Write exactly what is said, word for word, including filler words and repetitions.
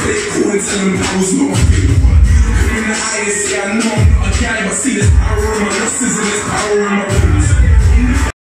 fake cool and tell them I was not fake. In the highest, yeah, I know I'm not a guy, but see there's power in my muscles and there's power in my bones.